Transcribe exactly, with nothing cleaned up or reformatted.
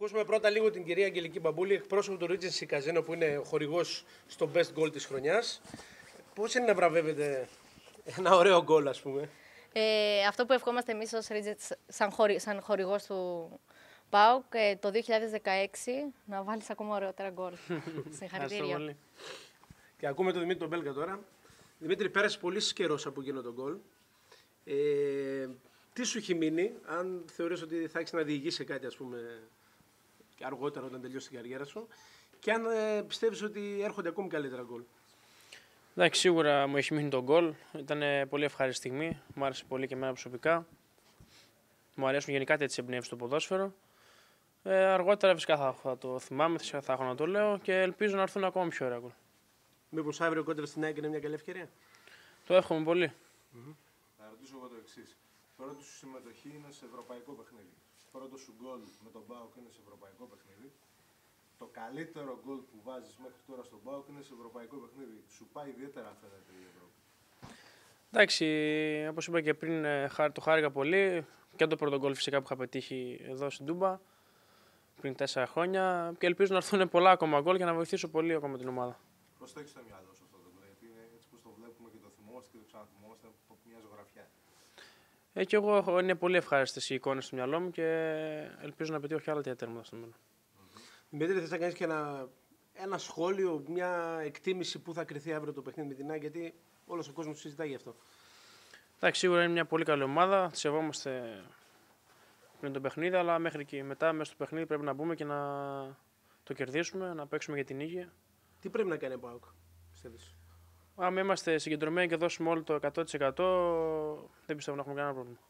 ακούσουμε πρώτα λίγο την κυρία Αγγελική Μπαμπούλη, εκπρόσωπο του Regency Casino, που είναι χορηγός στο Best Goal της χρονιάς. Πώς είναι να βραβεύετε ένα ωραίο γκολ, ας πούμε? Ε, αυτό που ευχόμαστε εμείς ως Regency, σαν, χορη, σαν χορηγός του ΠΑΟΚ, ε, το δύο χιλιάδες δεκαέξι να βάλεις ακόμα ωραιότερα γκολ. Συγχαρητήρια. Και ακούμε τον Δημήτρη τον Μπέλκα τώρα. Δημήτρη, πέρασε πολύ καιρός από εκείνο τον γκολ. Ε, τι σου έχει μείνει, αν θεωρείς ότι θα έχεις να διηγήσει κάτι, ας πούμε, αργότερα όταν τελειώσει την καριέρα σου, και αν ε, πιστεύεις ότι έρχονται ακόμη καλύτερα γκολ? Εντάξει, σίγουρα μου έχει μείνει το γκολ. Ήταν πολύ ευχάριστη στιγμή. Μου άρεσε πολύ και εμένα προσωπικά. Μου αρέσουν γενικά τέτοιες εμπνεύσεις στο ποδόσφαιρο. Ε, αργότερα φυσικά θα, θα το θυμάμαι, θα έχω να το λέω και ελπίζω να έρθουν ακόμα πιο ωραία γκολ. Μήπως αύριο κόντρα στην ΑΕΚ είναι μια καλή ευκαιρία? Το εύχομαι πολύ. Mm-hmm. Θα ρωτήσω εγώ το εξής. Πρώτη σου συμμετοχή είναι σε ευρωπαϊκό παιχνίδι. Πρώτο σου γκολ με τον ΠΑΟΚ είναι σε ευρωπαϊκό παιχνίδι. Το καλύτερο γκολ που βάζεις μέχρι τώρα στον ΠΑΟΚ είναι σε ευρωπαϊκό παιχνίδι. Σου πάει ιδιαίτερα, φαίνεται, η Ευρώπη? Εντάξει, όπως είπα και πριν, το χάρηκα πολύ. Και το πρώτο γκολ φυσικά που είχα πετύχει εδώ στην Τούμπα πριν τέσσερα χρόνια. Και ελπίζω να έρθουν πολλά ακόμα γκολ για να βοηθήσω πολύ ακόμα την ομάδα. Πώς το έχεις στο μυαλό σου αυτό το γκολ? Γιατί είναι έτσι πως το βλέπουμε και το θυμόμαστε και το ξαναθυμόμαστε από μια ζωγραφιά. Ε, και εγώ έχω, είναι πολύ ευχάριστες οι εικόνες στο μυαλό μου και ελπίζω να πετύχω και άλλα τέτοια τέρματα στο μέλλον. Δημήτρη, θες να κάνεις και ένα, ένα σχόλιο, μια εκτίμηση που θα κρυθεί αύριο το παιχνίδι με την ΑΕΚ, γιατί όλος ο κόσμος συζητάει γι' αυτό? Εντάξει, σίγουρα είναι μια πολύ καλή ομάδα. Τη σεβόμαστε πριν το παιχνίδι, αλλά μέχρι και μετά, μέσα στο παιχνίδι, πρέπει να μπούμε και να το κερδίσουμε, να παίξουμε για την νίκη. Τι πρέπει να κάνει ο ΠΑΟΚ, πιστεύεις? Αν είμαστε συγκεντρωμένοι και δώσουμε όλο το εκατό τοις εκατό, δεν πιστεύω να έχουμε κανένα πρόβλημα.